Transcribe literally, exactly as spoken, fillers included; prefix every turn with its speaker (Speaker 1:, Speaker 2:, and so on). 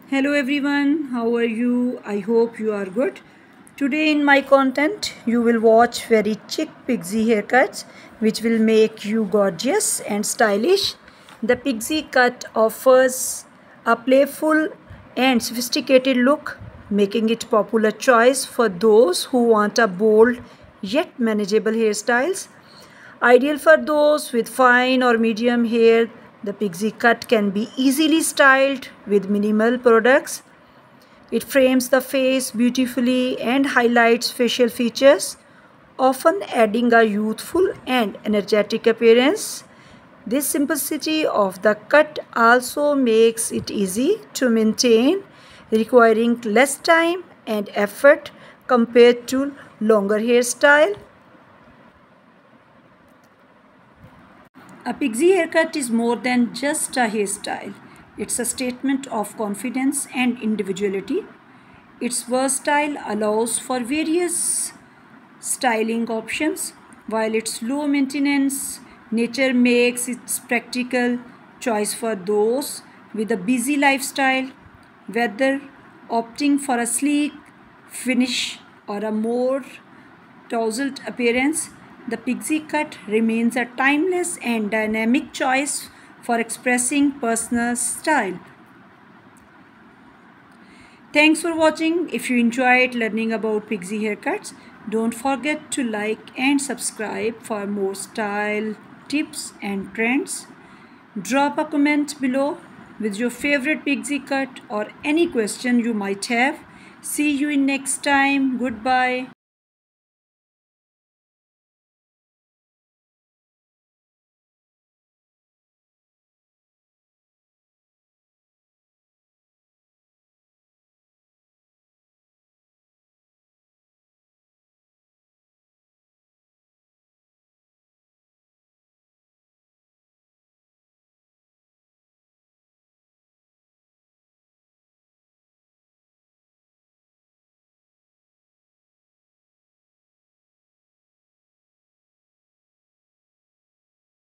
Speaker 1: Hello everyone, how are you? I hope you are good. Today in my content, you will watch very chic pixie haircuts which will make you gorgeous and stylish. The pixie cut offers a playful and sophisticated look, making it popular choice for those who want a bold yet manageable hairstyles. Ideal for those with fine or medium hair, the pixie cut can be easily styled with minimal products. It frames the face beautifully and highlights facial features, often adding a youthful and energetic appearance. This simplicity of the cut also makes it easy to maintain, requiring less time and effort compared to longer hairstyle. A pixie haircut is more than just a hairstyle. It's a statement of confidence and individuality. Its versatile allows for various styling options, while its low maintenance nature makes it practical choice for those with a busy lifestyle, whether opting for a sleek finish or a more tousled appearance. The pixie cut remains a timeless and dynamic choice for expressing personal style. Thanks for watching. If you enjoyed learning about pixie haircuts, don't forget to like and subscribe for more style tips and trends. Drop a comment below with your favorite pixie cut or any question you might have. See you in next time. Goodbye.